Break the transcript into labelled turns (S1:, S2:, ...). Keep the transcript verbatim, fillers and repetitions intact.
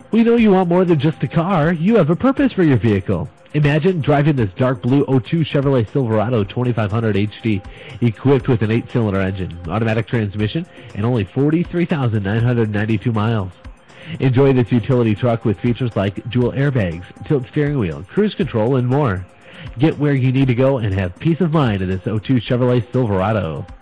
S1: We know you want more than just a car. You have a purpose for your vehicle. Imagine driving this dark blue oh two Chevrolet Silverado twenty-five hundred H D, equipped with an eight-cylinder engine, automatic transmission, and only forty-three thousand nine hundred ninety-two miles. Enjoy this utility truck with features like dual airbags, tilt steering wheel, cruise control, and more. Get where you need to go and have peace of mind in this oh two Chevrolet Silverado.